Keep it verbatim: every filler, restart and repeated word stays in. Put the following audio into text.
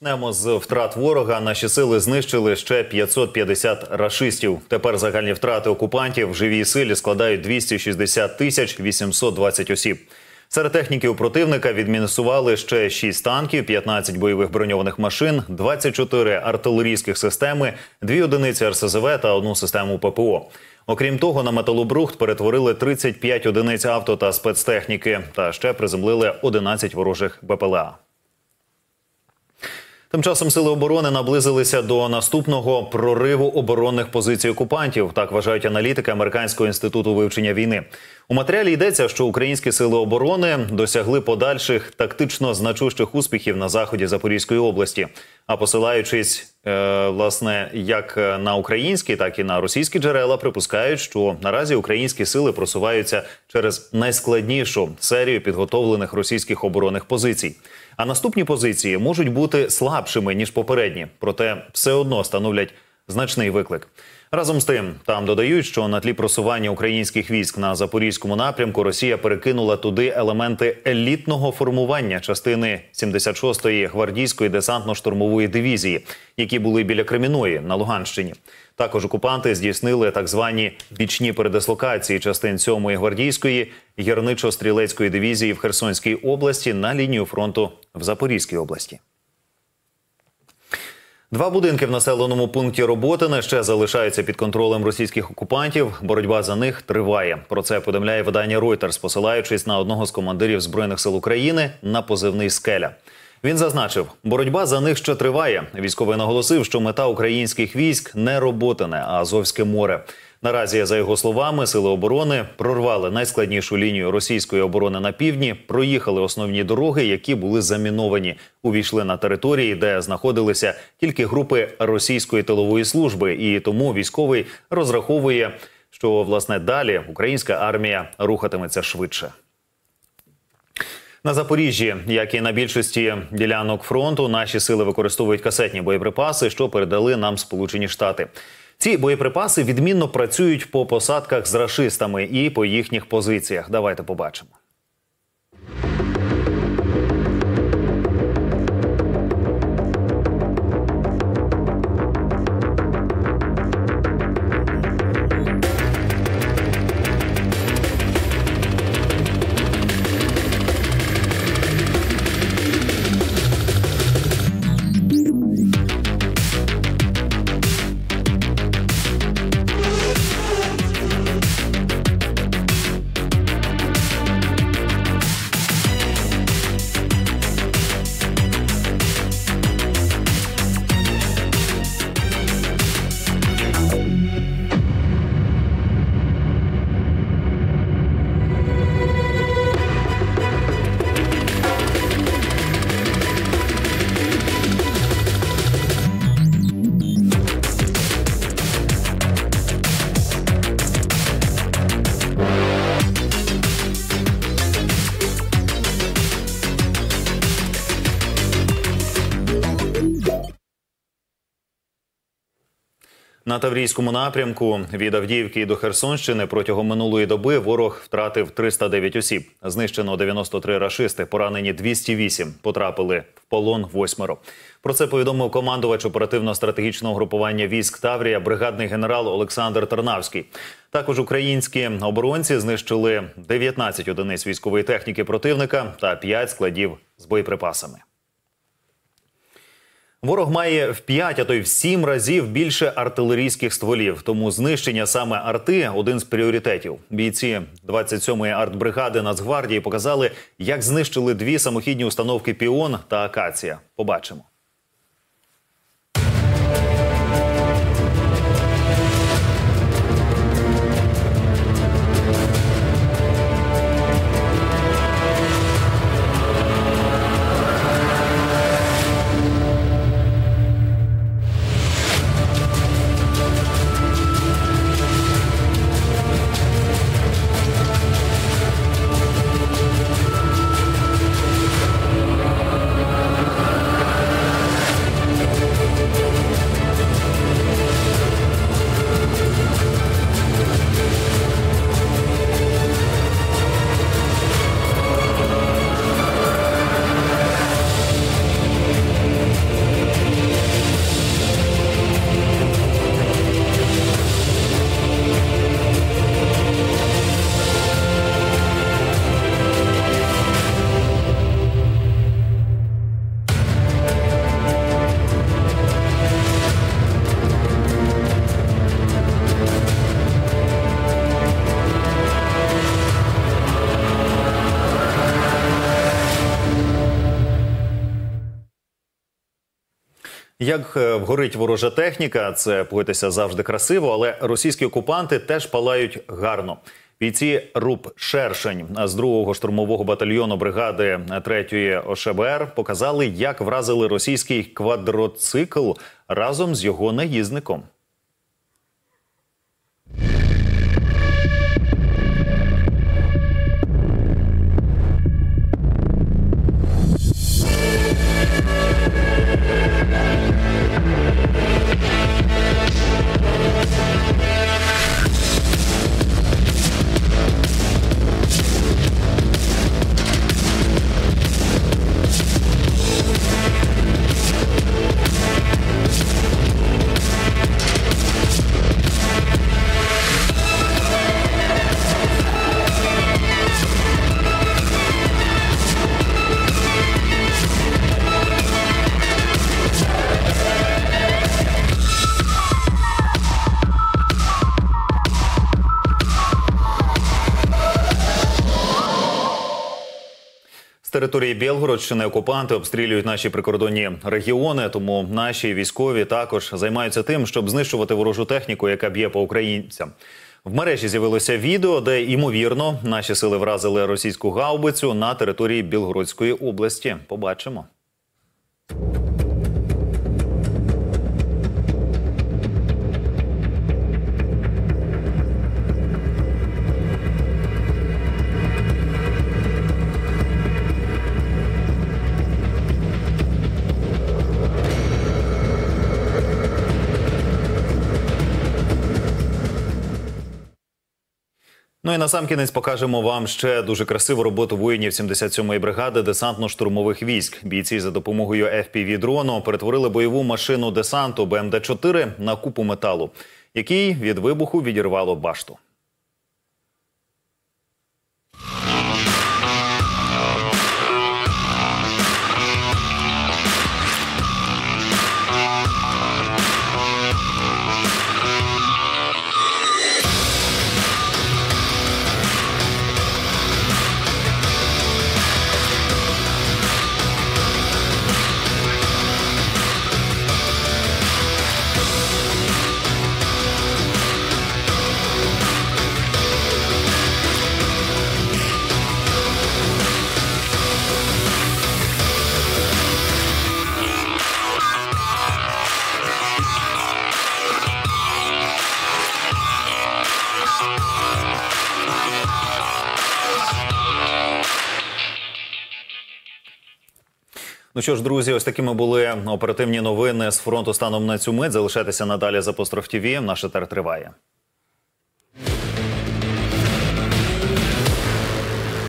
Почнемо з втрат ворога. Наші сили знищили ще п'ятсот п'ятдесят рашистів. Тепер загальні втрати окупантів в живій силі складають двісті шістдесят тисяч вісімсот двадцять осіб. Серед техніки у противника відмінусували ще шість танків, п'ятнадцять бойових броньованих машин, двадцять чотири артилерійських системи, дві одиниці ер ес зе ве та одну систему пе пе о. Окрім того, на металобрухт перетворили тридцять п'ять одиниць авто та спецтехніки та ще приземлили одинадцять ворожих бе пе ел а. Тим часом сили оборони наблизилися до наступного прориву оборонних позицій окупантів. Так вважають аналітики Американського інституту вивчення війни. У матеріалі йдеться, що українські сили оборони досягли подальших тактично значущих успіхів на заході Запорізької області. А посилаючись, е, власне, як на українські, так і на російські джерела, припускають, що наразі українські сили просуваються через найскладнішу серію підготовлених російських оборонних позицій. А наступні позиції можуть бути слабшими, ніж попередні, проте все одно становлять значний виклик. Разом з тим, там додають, що на тлі просування українських військ на Запорізькому напрямку Росія перекинула туди елементи елітного формування частини сімдесят шостої гвардійської десантно-штурмової дивізії, які були біля Креміної на Луганщині. Також окупанти здійснили так звані бічні передислокації частин сьомої гвардійської гірничо-стрілецької дивізії в Херсонській області на лінію фронту в Запорізькій області. Два будинки в населеному пункті Роботине ще залишаються під контролем російських окупантів. Боротьба за них триває. Про це повідомляє видання Reuters, посилаючись на одного з командирів Збройних сил України на позивний «Скеля». Він зазначив, боротьба за них ще триває. Військовий наголосив, що мета українських військ не Роботине, а Азовське море. Наразі, за його словами, сили оборони прорвали найскладнішу лінію російської оборони на півдні, проїхали основні дороги, які були заміновані, увійшли на території, де знаходилися тільки групи російської тилової служби, і тому військовий розраховує, що, власне, далі українська армія рухатиметься швидше. На Запоріжжі, як і на більшості ділянок фронту, наші сили використовують касетні боєприпаси, що передали нам Сполучені Штати. Ці боєприпаси відмінно працюють по посадках з рашистами і по їхніх позиціях. Давайте побачимо. На Таврійському напрямку від Авдіївки до Херсонщини протягом минулої доби ворог втратив триста дев'ять осіб. Знищено дев'яносто три рашисти, поранені двісті вісім, потрапили в полон восьмеро. Про це повідомив командувач оперативно-стратегічного групування військ Таврія, бригадний генерал Олександр Тарнавський. Також українські оборонці знищили дев'ятнадцять одиниць військової техніки противника та п'ять складів з боєприпасами. Ворог має в п'ять, а то й в сім разів більше артилерійських стволів, тому знищення саме арти – один з пріоритетів. Бійці двадцять сьомої артбригади Нацгвардії показали, як знищили дві самохідні установки «Піон» та «Акація». Побачимо. Як вгорить ворожа техніка, це, погодьтеся, завжди красиво, але російські окупанти теж палають гарно. Бійці РУП «Шершень» з другого штурмового батальйону бригади третьої О Ш Б Р показали, як вразили російський квадроцикл разом з його наїзником. З території Білгородщини окупанти обстрілюють наші прикордонні регіони, тому наші військові також займаються тим, щоб знищувати ворожу техніку, яка б'є по українцям. В мережі з'явилося відео, де, ймовірно, наші сили вразили російську гаубицю на території Білгородської області. Побачимо. Ну і насамкінець покажемо вам ще дуже красиву роботу воїнів сімдесят сьомої бригади десантно-штурмових військ. Бійці за допомогою Еф Пі Ві-дрону перетворили бойову машину десанту Бе Ем Де чотири на купу металу, який від вибуху відірвало башту. Ну що ж, друзі, ось такими були оперативні новини з фронту станом на цю мить. Залишайтеся надалі з Апостроф Ті Ві. Наш етер триває.